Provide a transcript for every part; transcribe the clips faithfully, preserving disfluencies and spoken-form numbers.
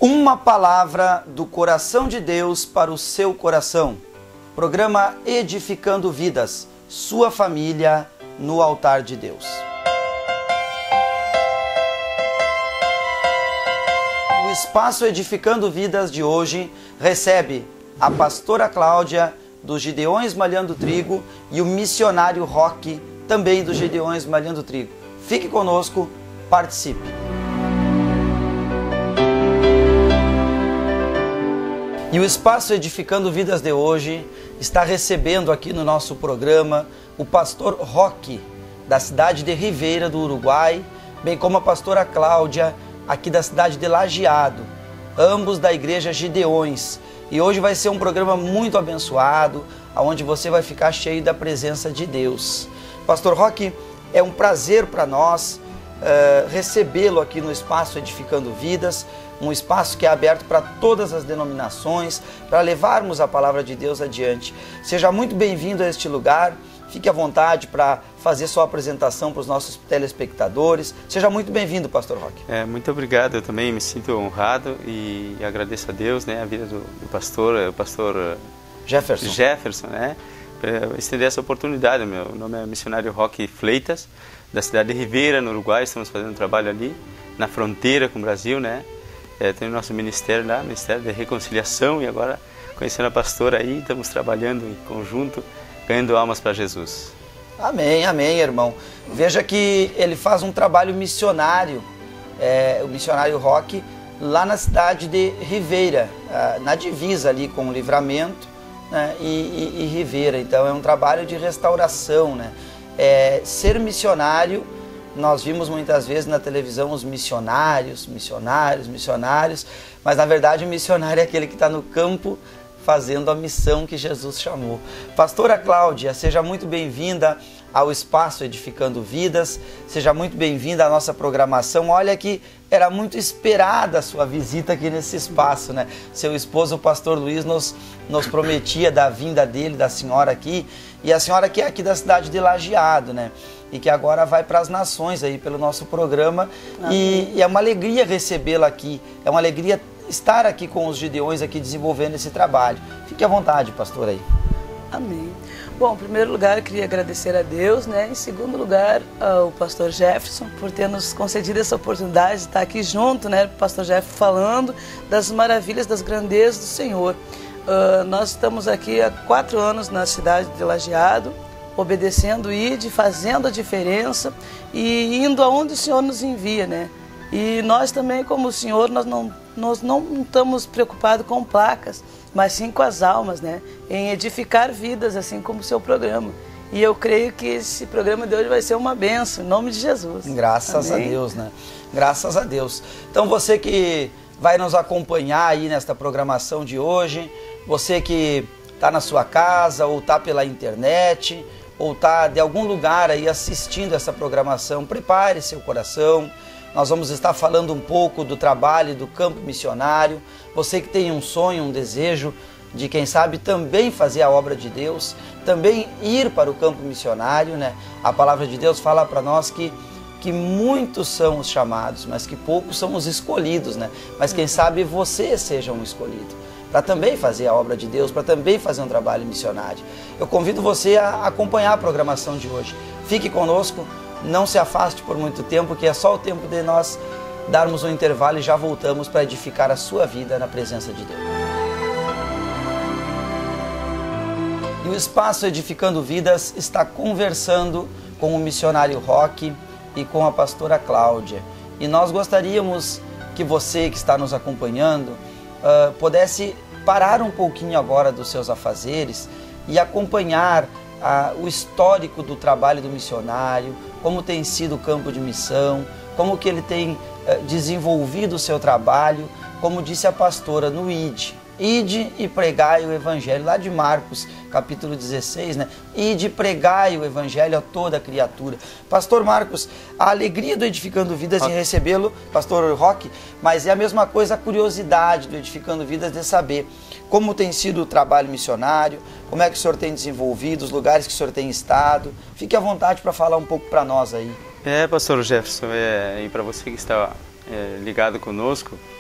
Uma palavra do coração de Deus para o seu coração. Programa Edificando Vidas, sua família no altar de Deus. O Espaço Edificando Vidas de hoje recebe a pastora Cláudia, dos Gideões Malhando Trigo, e o missionário Roque, também dos Gideões Malhando Trigo. Fique conosco, participe. E o Espaço Edificando Vidas de hoje está recebendo aqui no nosso programa o pastor Roque, da cidade de Ribeira do Uruguai, bem como a pastora Cláudia, aqui da cidade de Lajeado, ambos da igreja Gideões. E hoje vai ser um programa muito abençoado, onde você vai ficar cheio da presença de Deus. Pastor Roque, é um prazer para nós uh, recebê-lo aqui no Espaço Edificando Vidas, um espaço que é aberto para todas as denominações, para levarmos a palavra de Deus adiante. Seja muito bem-vindo a este lugar, fique à vontade para fazer sua apresentação para os nossos telespectadores. Seja muito bem-vindo, pastor Roque. É, muito obrigado, eu também me sinto honrado e agradeço a Deus, né, a vida do, do pastor, o pastor Jefferson, Jefferson né, para estender essa oportunidade. Meu nome é missionário Roque Fleitas, da cidade de Ribeira, no Uruguai. Estamos fazendo um trabalho ali, na fronteira com o Brasil, né. É, tem o nosso ministério lá, Ministério de Reconciliação, e agora, conhecendo a pastora aí, estamos trabalhando em conjunto, ganhando almas para Jesus. Amém, amém, irmão. Veja que ele faz um trabalho missionário, é, o missionário Roque, lá na cidade de Ribeira, na divisa ali com o Livramento, né, e, e, e Ribeira. Então é um trabalho de restauração, né? É, ser missionário, nós vimos muitas vezes na televisão os missionários, missionários, missionários, mas na verdade o missionário é aquele que está no campo fazendo a missão que Jesus chamou. Pastora Cláudia, seja muito bem-vinda ao Espaço Edificando Vidas, seja muito bem-vinda à nossa programação. Olha que era muito esperada a sua visita aqui nesse espaço, né? Seu esposo, o pastor Luiz, nos, nos prometia da vinda dele, da senhora aqui, e a senhora que é aqui da cidade de Lajeado, né? E que agora vai para as nações aí pelo nosso programa, e, e é uma alegria recebê-la aqui, é uma alegria estar aqui com os Gideões aqui desenvolvendo esse trabalho. Fique à vontade, pastor, aí. Amém. Bom, em primeiro lugar, eu queria agradecer a Deus, né? Em segundo lugar, ao pastor Jefferson por ter nos concedido essa oportunidade de estar aqui junto, né? O pastor Jefferson falando das maravilhas, das grandezas do Senhor. Uh, nós estamos aqui há quatro anos na cidade de Lajeado, obedecendo e fazendo a diferença e indo aonde o Senhor nos envia, né? E nós também, como o Senhor, nós não, nós não estamos preocupados com placas, mas sim com as almas, né? Em edificar vidas, assim como o seu programa. E eu creio que esse programa de hoje vai ser uma bênção, em nome de Jesus. Graças Amém. a Deus, né? Graças a Deus. Então você que vai nos acompanhar aí nesta programação de hoje, você que está na sua casa ou está pela internet, ou está de algum lugar aí assistindo essa programação, prepare seu coração. Nós vamos estar falando um pouco do trabalho do campo missionário. Você que tem um sonho, um desejo de, quem sabe, também fazer a obra de Deus, também ir para o campo missionário, né? A palavra de Deus fala para nós que, que muitos são os chamados, mas que poucos são os escolhidos, né? Mas quem sabe você seja um escolhido, para também fazer a obra de Deus, para também fazer um trabalho missionário. Eu convido você a acompanhar a programação de hoje. Fique conosco. Não se afaste por muito tempo, que é só o tempo de nós darmos um intervalo e já voltamos para edificar a sua vida na presença de Deus. E o Espaço Edificando Vidas está conversando com o missionário Roque e com a pastora Cláudia. E nós gostaríamos que você que está nos acompanhando uh, pudesse parar um pouquinho agora dos seus afazeres e acompanhar uh, o histórico do trabalho do missionário, como tem sido o campo de missão, como que ele tem eh, desenvolvido o seu trabalho, como disse a pastora no I D. Ide e pregai o Evangelho, lá de Marcos, capítulo dezesseis, né? Ide e pregai o Evangelho a toda criatura. Pastor Marcos, a alegria do Edificando Vidas em recebê-lo, pastor Roque, mas é a mesma coisa a curiosidade do Edificando Vidas de saber como tem sido o trabalho missionário, como é que o senhor tem desenvolvido, os lugares que o senhor tem estado. Fique à vontade para falar um pouco para nós aí. É, pastor Jefferson, é, e para você que está é, ligado conosco,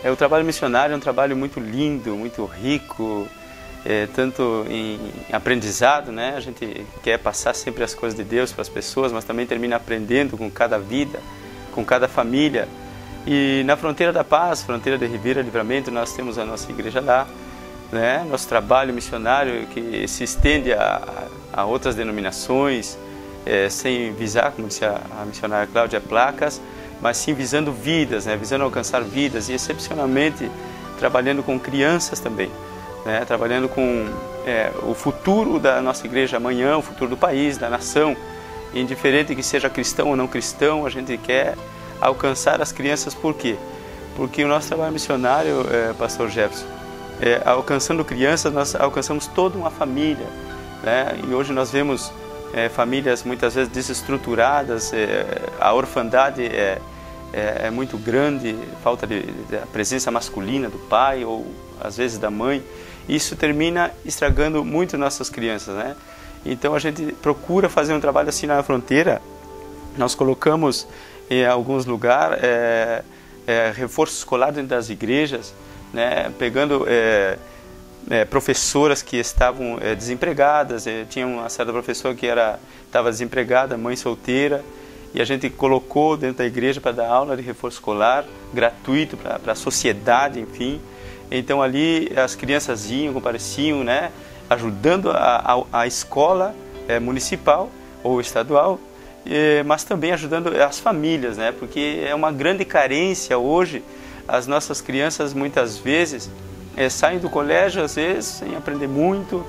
É, o trabalho missionário é um trabalho muito lindo, muito rico, é, tanto em aprendizado, né? A gente quer passar sempre as coisas de Deus para as pessoas, mas também termina aprendendo com cada vida, com cada família. E na Fronteira da Paz, Fronteira de Ribeira Livramento, nós temos a nossa igreja lá, né? Nosso trabalho missionário que se estende a, a outras denominações, é, sem visar, como disse a, a missionária Cláudia, placas, mas sim visando vidas, né? Visando alcançar vidas e excepcionalmente trabalhando com crianças também, né? Trabalhando com é, o futuro da nossa igreja amanhã, o futuro do país, da nação, indiferente que seja cristão ou não cristão, a gente quer alcançar as crianças. Por quê? Porque o nosso trabalho missionário, é, pastor Jefferson, é, alcançando crianças, nós alcançamos toda uma família, né? E hoje nós vemos é, famílias muitas vezes desestruturadas, é, a orfandade é, é, é muito grande, falta de, de presença masculina do pai ou às vezes da mãe. Isso termina estragando muito nossas crianças, né? Então a gente procura fazer um trabalho assim na fronteira. Nós colocamos em alguns lugares é, é, reforço escolar dentro das igrejas, né? Pegando é, é, professoras que estavam é, desempregadas. É, tinha uma certa professora que era estava desempregada, mãe solteira, e a gente colocou dentro da igreja para dar aula de reforço escolar gratuito para a sociedade, enfim. Então ali as crianças iam, compareciam, né? Ajudando a, a, a escola é, municipal ou estadual, é, mas também ajudando as famílias, né? Porque é uma grande carência hoje. As nossas crianças muitas vezes é, saem do colégio, às vezes, sem aprender muito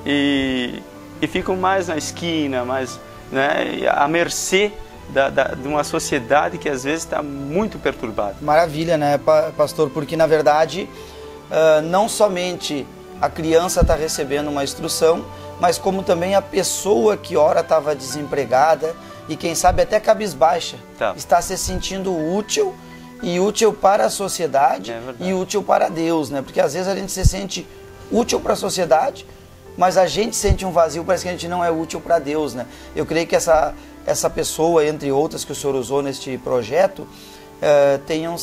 e, e ficam mais na esquina, mais, né, à mercê da, da, de uma sociedade que às vezes está muito perturbada. Maravilha, né, pastor? Porque na verdade, uh, não somente a criança está recebendo uma instrução, mas como também a pessoa que ora estava desempregada e quem sabe até cabisbaixa, tá, está se sentindo útil, e útil para a sociedade, é e útil para Deus, né? Porque às vezes a gente se sente útil para a sociedade, mas a gente sente um vazio, parece que a gente não é útil para Deus, né? Eu creio que essa, essa pessoa, entre outras que o senhor usou neste projeto, uh, tenham,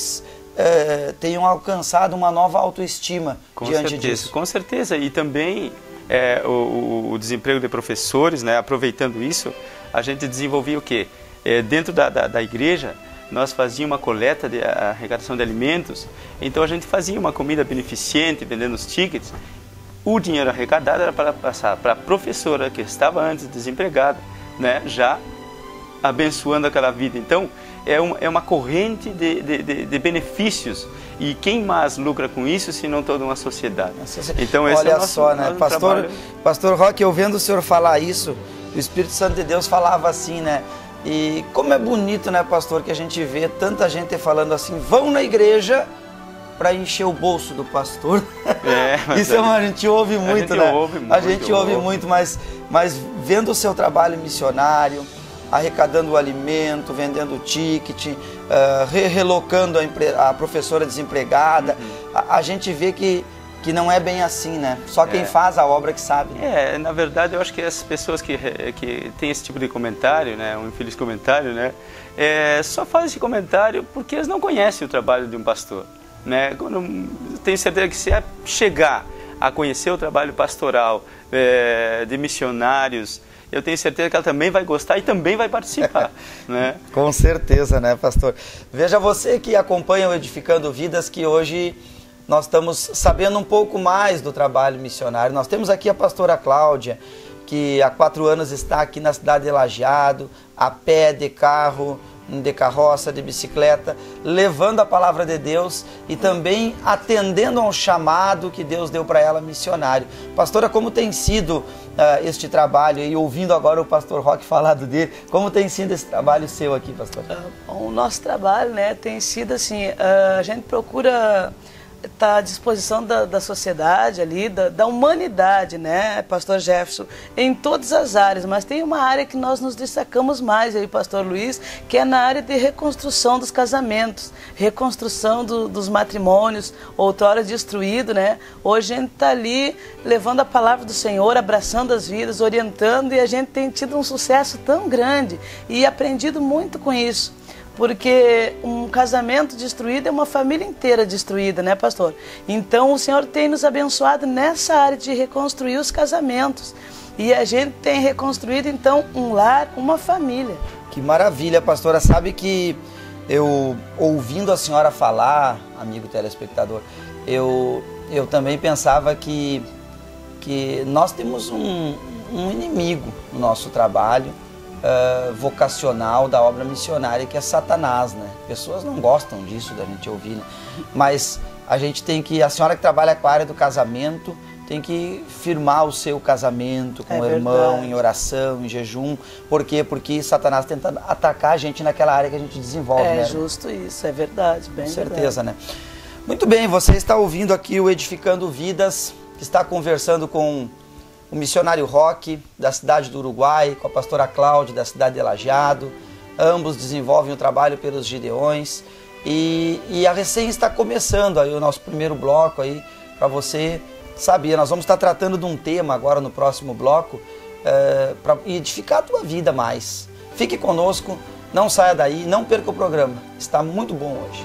uh, tenham alcançado uma nova autoestima com diante certeza, disso. Com certeza, e também é, o, o desemprego de professores, né? Aproveitando isso, a gente desenvolvia o quê? É, dentro da, da, da igreja, nós fazíamos uma coleta de arrecadação de alimentos, então a gente fazia uma comida beneficente, vendendo os tickets. O dinheiro arrecadado era para passar para a professora que estava antes desempregada, né, já abençoando aquela vida. Então é, um, é uma corrente de, de, de, de benefícios, e quem mais lucra com isso se não toda uma sociedade? Então esse olha é o nosso, só, né, nosso pastor, trabalho. Pastor Roque, eu vendo o senhor falar isso, o Espírito Santo de Deus falava assim, né? E como é bonito, né, pastor, que a gente vê tanta gente falando assim, vão na igreja para encher o bolso do pastor. É, isso é uma, a gente ouve muito, a gente né? Ouve muito, a gente ouve, ouve muito, mas, mas vendo o seu trabalho missionário, arrecadando o alimento, vendendo o ticket, uh, re relocando a, empre a professora desempregada, uhum. a, a gente vê que que não é bem assim, né? Só quem é. faz a obra que sabe. É, na verdade, eu acho que as pessoas que, que têm esse tipo de comentário, né, um infeliz comentário, né, é, só fazem esse comentário porque eles não conhecem o trabalho de um pastor, né? Quando, tenho certeza que se é chegar a conhecer o trabalho pastoral, é, de missionários, eu tenho certeza que ela também vai gostar e também vai participar, né? Com certeza, né, pastor? Veja, você que acompanha o Edificando Vidas, que hoje nós estamos sabendo um pouco mais do trabalho missionário. Nós temos aqui a pastora Cláudia, que há quatro anos está aqui na cidade de Lajeado, a pé, de carro, de carroça, de bicicleta, levando a palavra de Deus e também atendendo ao chamado que Deus deu para ela, missionário. Pastora, como tem sido uh, este trabalho? E ouvindo agora o pastor Roque falar dele, como tem sido esse trabalho seu aqui, pastor? Uh, o nosso trabalho, né, tem sido assim, uh, a gente procura está à disposição da, da sociedade ali, da, da humanidade, né, pastor Jefferson, em todas as áreas, mas tem uma área que nós nos destacamos mais aí, pastor Luiz, que é na área de reconstrução dos casamentos, reconstrução do, dos matrimônios, outrora destruído, né, hoje a gente está ali levando a palavra do Senhor, abraçando as vidas, orientando, e a gente tem tido um sucesso tão grande e aprendido muito com isso. porque um casamento destruído é uma família inteira destruída, né, pastor? Então o Senhor tem nos abençoado nessa área de reconstruir os casamentos. E a gente tem reconstruído, então, um lar, uma família. Que maravilha, pastora. Sabe que eu, ouvindo a senhora falar, amigo telespectador, eu, eu também pensava que, que nós temos um, um inimigo no nosso trabalho, Uh, vocacional da obra missionária, que é Satanás, né? Pessoas não gostam disso, da gente ouvir, né? Mas a gente tem que, a senhora que trabalha com a área do casamento, tem que firmar o seu casamento com é o irmão, verdade. Em oração, em jejum. Por quê? Porque Satanás tenta atacar a gente naquela área que a gente desenvolve, é, né? É justo isso, é verdade, bem com certeza, verdade. Né? Muito bem, você está ouvindo aqui o Edificando Vidas, que está conversando com o missionário Roque, da cidade do Uruguai, com a pastora Cláudia, da cidade de Lajeado. Ambos desenvolvem o trabalho pelos Gideões. E, e a recém está começando aí o nosso primeiro bloco aí, para você saber. Nós vamos estar tratando de um tema agora no próximo bloco, é, para edificar a tua vida mais. Fique conosco, não saia daí, não perca o programa. Está muito bom hoje.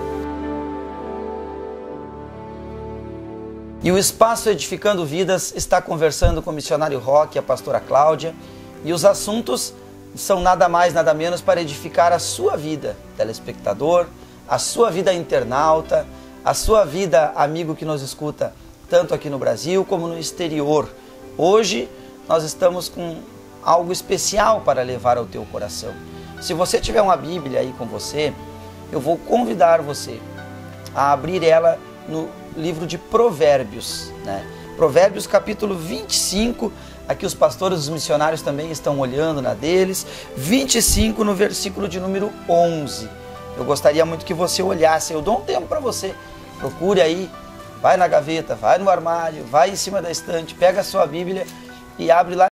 E o Espaço Edificando Vidas está conversando com o missionário Roque e a pastora Cláudia. E os assuntos são nada mais, nada menos para edificar a sua vida, telespectador, a sua vida internauta, a sua vida amigo que nos escuta, tanto aqui no Brasil como no exterior. Hoje nós estamos com algo especial para levar ao teu coração. Se você tiver uma Bíblia aí com você, eu vou convidar você a abrir ela no livro de Provérbios, né? Provérbios capítulo vinte e cinco, aqui os pastores, os missionários também estão olhando na deles, vinte e cinco no versículo de número onze. Eu gostaria muito que você olhasse, eu dou um tempo para você, procure aí, vai na gaveta, vai no armário, vai em cima da estante, pega a sua Bíblia e abre lá